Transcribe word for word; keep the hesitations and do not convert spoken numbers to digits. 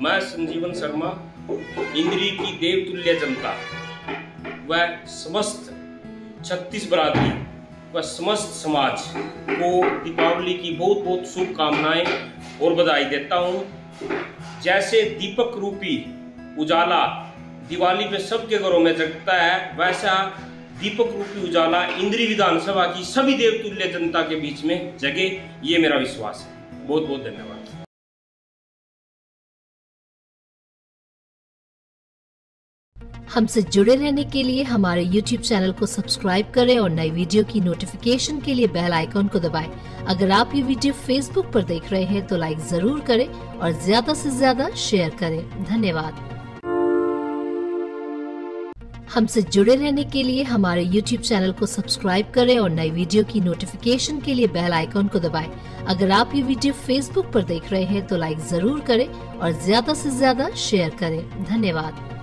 मैं संजीवन शर्मा इंद्री की देवतुल्य जनता व समस्त छत्तीस बरादरी व समस्त समाज को दीपावली की बहुत बहुत शुभकामनाएं और बधाई देता हूं। जैसे दीपक रूपी उजाला दिवाली पे सबके घरों में जगता है, वैसा दीपक रूपी उजाला इंद्री विधानसभा की सभी देवतुल्य जनता के बीच में जगे, ये मेरा विश्वास है। बहुत बहुत धन्यवाद। हमसे जुड़े रहने के लिए हमारे यूट्यूब चैनल को सब्सक्राइब करें और नई वीडियो की नोटिफिकेशन के लिए बेल आइकॉन को दबाएं। अगर आप ये वीडियो फेसबुक पर देख रहे हैं तो लाइक जरूर करें और ज्यादा से ज्यादा शेयर करें। धन्यवाद। हमसे जुड़े रहने के लिए हमारे यूट्यूब चैनल को सब्सक्राइब करें और नई वीडियो की नोटिफिकेशन के लिए बेल आइकॉन को दबाएं। अगर आप ये वीडियो फेसबुक पर देख रहे हैं तो लाइक जरूर करें और ज्यादा से ज्यादा शेयर करें। धन्यवाद।